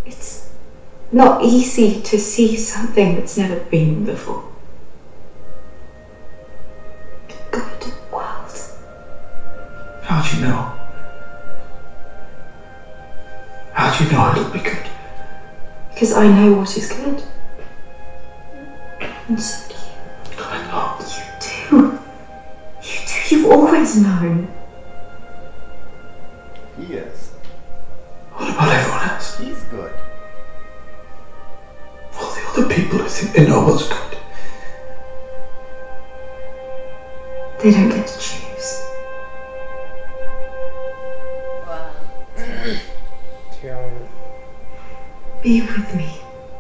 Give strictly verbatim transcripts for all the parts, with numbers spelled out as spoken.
It's not easy to see something that's never been before. The good world. How'd you know? How'd you know it'll be good? Because I know what is good. And so do you. I know. You do. You do. You've always known. He is. What about everyone else? He's good. All the other people who think they know what's good. They don't get to choose. Wow. Be with me.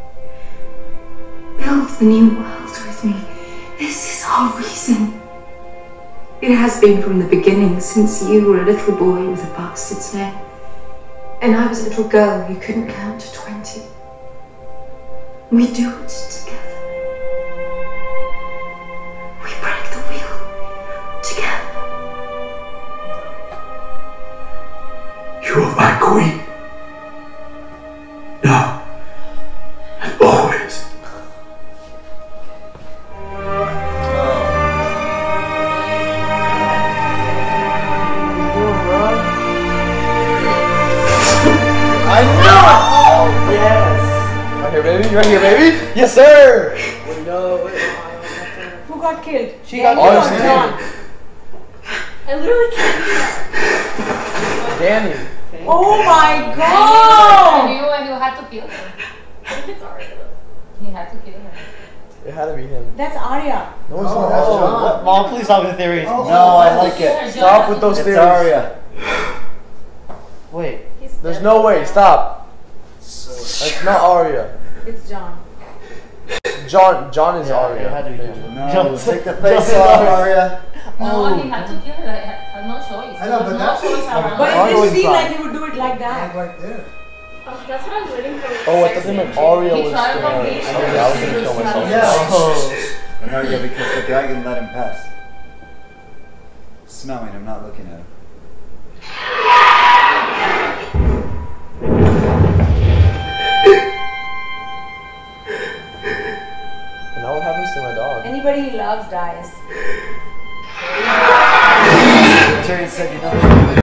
Build the new world with me. This is our reason. It has been from the beginning, since you were a little boy with a bastard's name. And I was a little girl who couldn't count to twenty. We do it together. We break the wheel together. You are my queen. Now and always. I know it! Oh, yes! Right here, baby. Right here, baby. Yes, sir! Wait, no, wait. Who got killed? She got Danny or honestly, John? I literally can't tell. Danny. Oh my I god! knew he had to kill her. It's alright. He had to kill her. It had to be him. That's Arya. No, it's Oh, not. that's Oh, John. what? Mom, please stop with theories. No, I like Yeah, it. Stop with those It's theories. Arya. Wait. He's There's dead. no way. Stop. That's not Arya. It's John. John. John is Yeah, Arya. it had to be John. No, Jump- take the face jump- off, Arya. No, Oh. he had to kill her. I had no choice. I know, There was but no that's- choice around. But Arya it was didn't seem fine. like he would do it like that. Right there. Oh, that's what I'm waiting for. Oh, I thought they meant Arya He was tried gonna. to beat Okay, her. I was gonna kill myself. Yeah. Oh. Arya, because the dragon let him pass. Smelling him, not looking at him. And now what happens to my dog? Anybody he loves dies. Tyrion said, you know.